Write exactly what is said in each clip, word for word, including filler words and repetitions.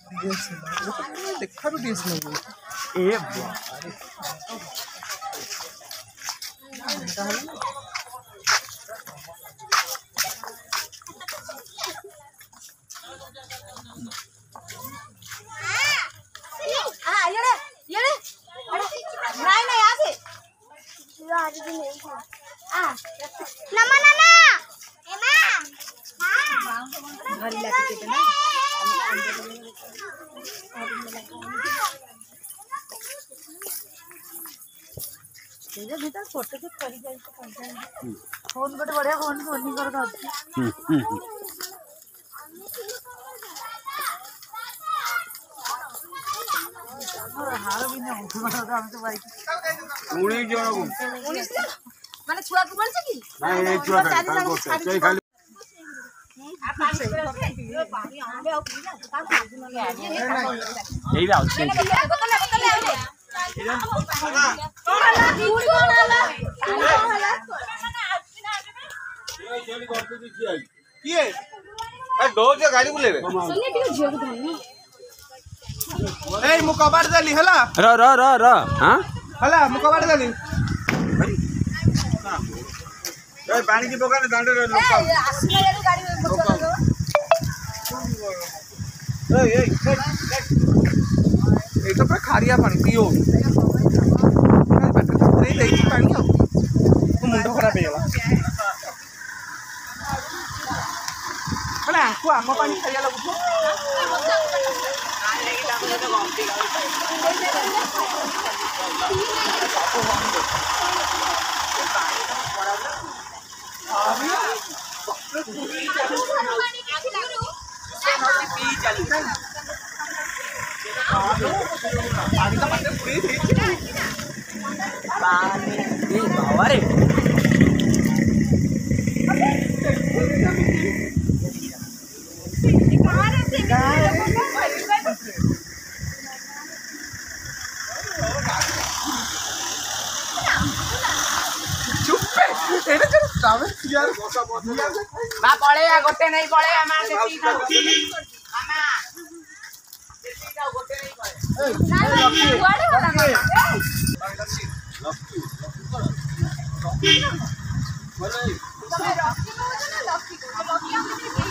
देखा भी डीएस में ए बारे हां ये ये नहीं नहीं आ से आज भी नहीं था आ नमन नाना ए मां हां घरी लाती के ना ये भीतर फोटो के करी जाई तो फोन बड़े बढ़िया फोन फोन कर दो हार भी नहीं उठा हम तो भाई उन्नीस जन को उन्नीस माने छुआ को बोलछ की नहीं ये छुआ खाली खाली पानी आंबे और पी जा का काजू में आ यही बात है बोतल बोतल आ कोणाला दूर कोणाला कोणाला ये जेली करते दी आई किए ए डोर जे गाड़ी बुले रे सुनिए टिक झियो को धनी ए मु कबाड़ देली हला र र र र हां हला मु कबाड़ देली ए पानी की दुकान दांडे रे लोक आसना यार गाड़ी में बच्चा दो ए ए ए तो पर खारिया पानी पियो पेट पूरे देई पानी आ मुंड खराब हे गला हला को आम पानी खाइया लागु ना पड़े या गोटे नहीं पड़े हमार देसी खाओ मामा देसी खाओ गोटे नहीं पड़े ना गुआड़े होला मामा तुम्हें रॉकी बोलो ना लॉकी को लॉकी हम नहीं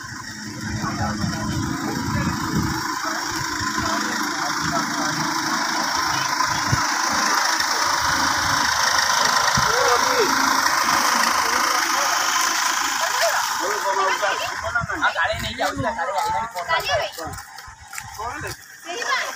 गाड़ी नहीं जाऊ गाड़ी आई फोन गाड़ी भाई कौन है सही बात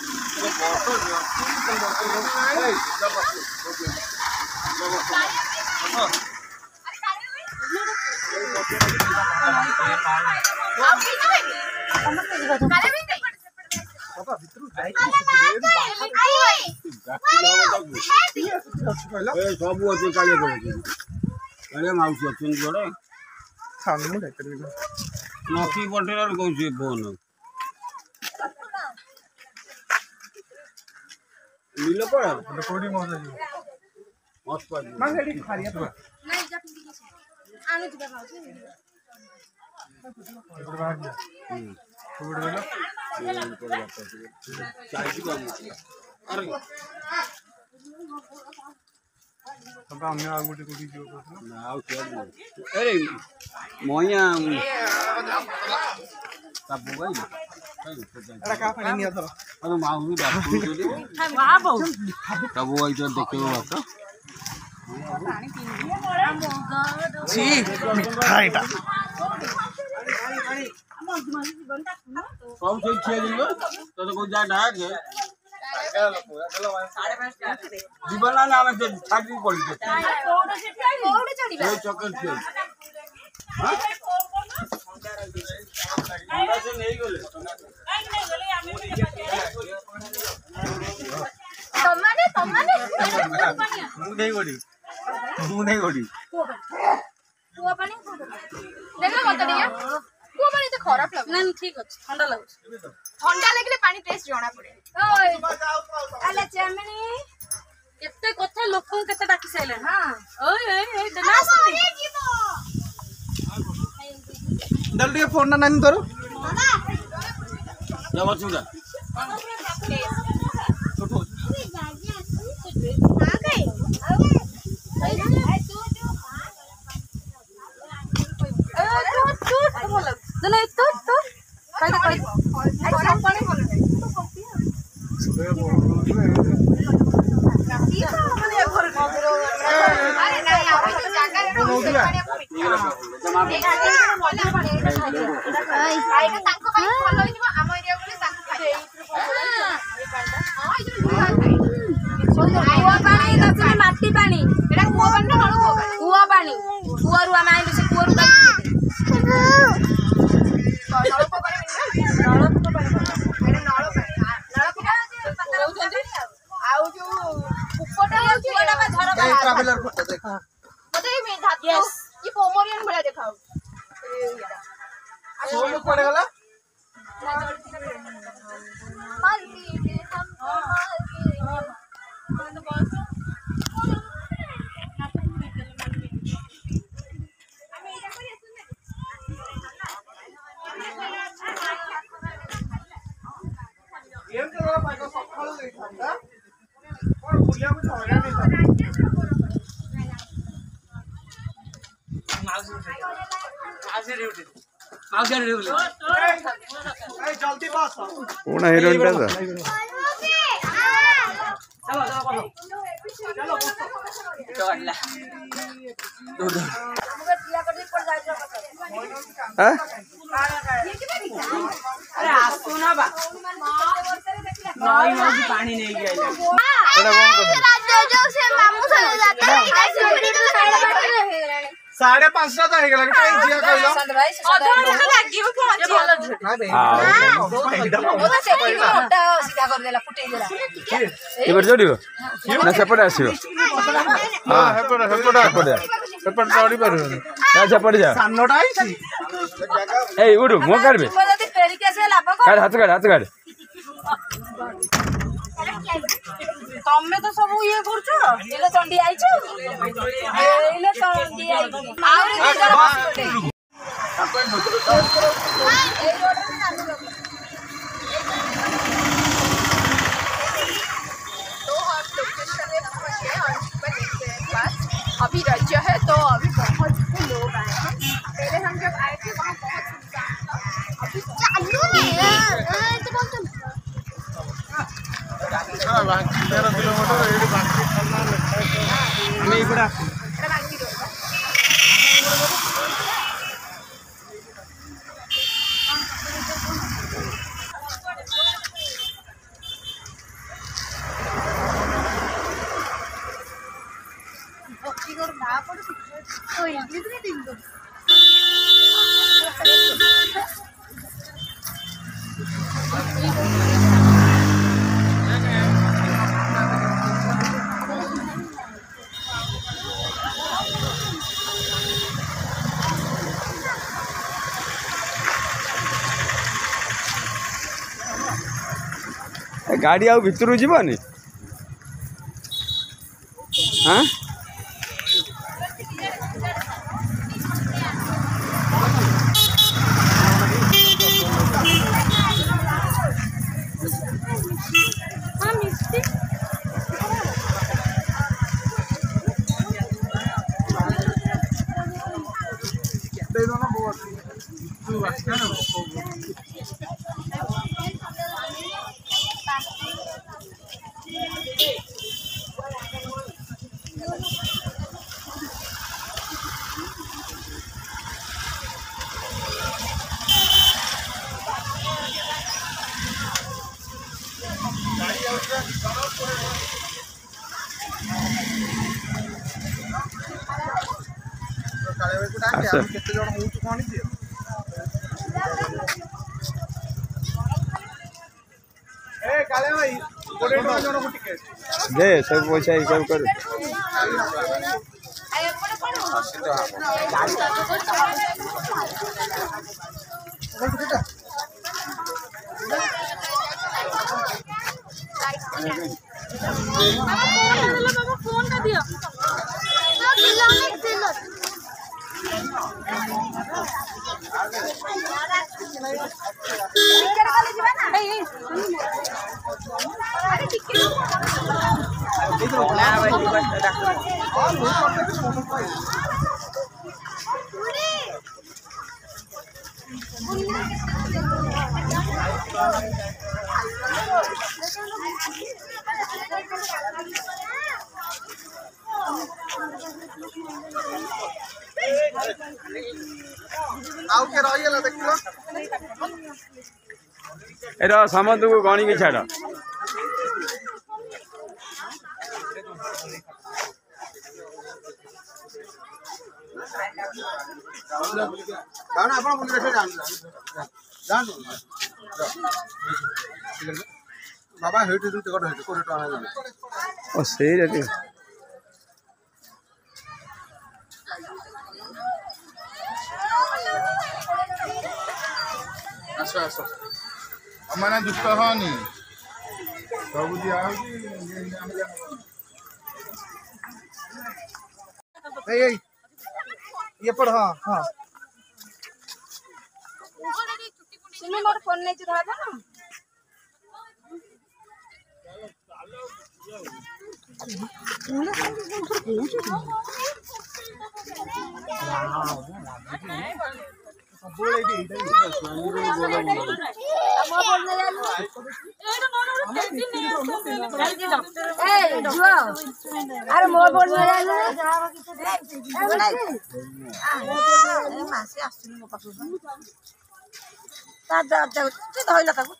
सब अच्छे काले अरे माउसी अच्छे जोड़े सामने देख कर नकी पटेल कौन फोन मिलो पड़ा रिकॉर्डिंग हो रही है मस्त पर मां रेडी खारिया तो नहीं जा पिंकी के आने दिबा भाउजी इधर बाहर जा हम्म छोड़ देला चाय की कम अरे तब हमने आगुटे को वीडियो को ना आओ क्या अरे मोया तब गई अरे का पानी नहीं आता अरे माऊ भी बात बोली वाह बहु तब वो इधर देखे हुआ था जी मिठा एटा कौन से छे दिलो तो को जा ढा के जीवन ना नाम से छाती पड़ी है कोड से कोड चढ़ीबा ये चक्कर छे हां हमरा से नहीं गेले नहीं गेले तमाने तमाने मु नहीं गोडी मु नहीं गोडी कुआ पानी देखो मत दिया कुआ पानी तो खराब लाग नहीं ठीक अछि ठंडा लागु ठंडा लागले पानी टेस्ट जणा पड़े ओए आले चेमनी केते कथा लोकन केते डाकी सैले हां ओए ओए दना सती जल्दी फोन ना नानी तोरो जब चुड़ा माटी पानी कूआ पानी कूअरु आम आइलु से कूअरु जल्दी बस कौन हीरोइन टा अरे आसो ना बा नई नदी पानी नहीं गया एटा कौन कर साढ़े पाँच सौ तो है लगे टाइम जिया कहलो अधो घंटा लागियो कि ना बे मोटा सीधा कर देला फुटै देला एबर जोडियो ना सेपटे आसीबो हां हेपटे हेपटे हेपटे हेपटे जोडी परु ना सेपटे जा सानोटा आइछि ए उडु मो करबे जदी फेरी के से लाभ काट हाथ काट हाथ काट तमे तो सब ये करछो एले चंडी आइछो एले चंडी आइछि आउरी दे जरा बसते ए रोड में चालू तो हम लोकेशन में पहुंचे अंशुमन के पास अभी राज्य है तो अभी बहुत से लोग आए हैं पहले हम जब आए थे वहां बहुत सुनसान था अभी चालू नहीं है तो बहुत तेरह किलोमीटर एडी बाकी चलना मैं इकड़ा भक्ति कर ना पड़े तो इंग्लिश में दिन दो गाड़ी आउ भितरु जीवनी हाँ दे दो ना बहुत तू अच्छा ना केते जण होउ कोनी दियो ए काले भाई कोडे जण को टिके दे सब पैसा हिसाब कर फोन का दियो आउ के रहिला देखिलो एरा सामंत को गणी के छाड़ जान आपण बोली रखे जान जान बाबा हेट दु टिकट हेट कोटी टका ओ सही रे आसो आसो अमना दुष्ट होनी सब दिया ए ए ये पढ़ हां हां सुनो मोर फोन नहीं चुरा था ना अरे मोर बोल धरला ताको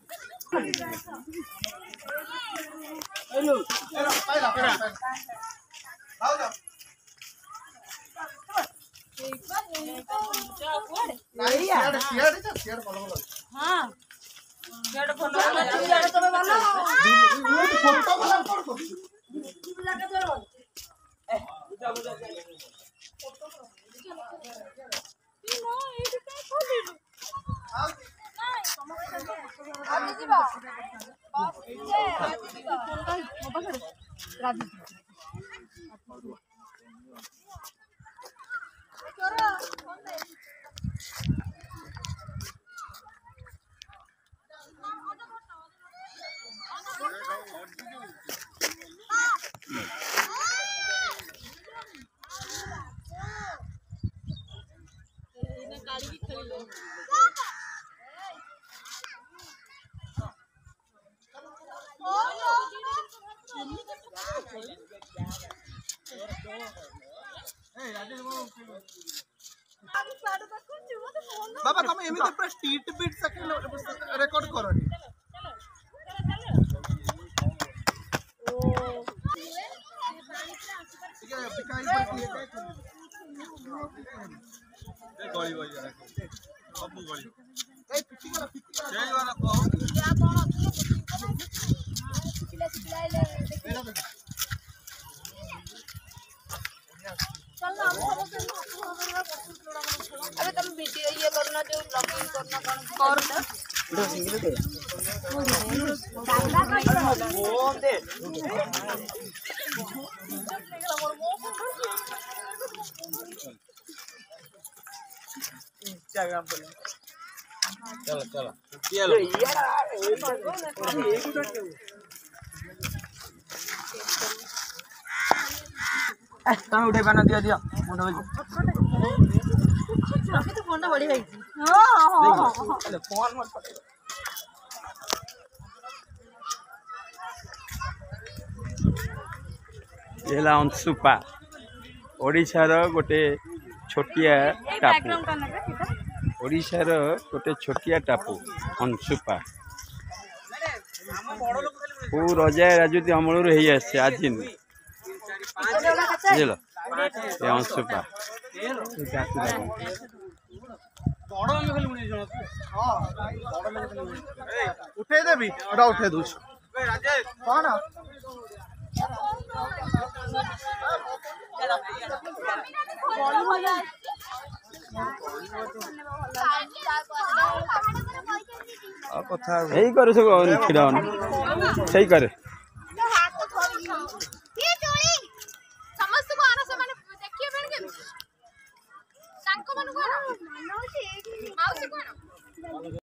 बाबा तुम एमी तो स्ट्रीट बीट सके रिकॉर्ड करो नी ठीक है बिकाई बाकी है ए गली गली सब गली ए पिटी वाला पिटी वाला जय वाला कहो क्या कौन पिटिला पिटिला ले चल ना हम सब अरे तुम वीडियो ये करना जो लॉगिन करना कौन कर दो सिंगल दे फोन दे इंस्टाग्राम पर चलो चलो चलो तुम उठे बना दिया दिया मुंडा में अभी तो फोन बड़ी भाई अरे फोन मत पकड़ एला अंशुपा ओडिशार गोटे छोटिया टापू ओडिशार गोटे छोटिया टापू अंशुपा वो रजा राजूती अमल रही आसे आज बुझल ये अंशुपा उठे देवी ओटा उठे दूछ कौन कथा सही करे सब सही करे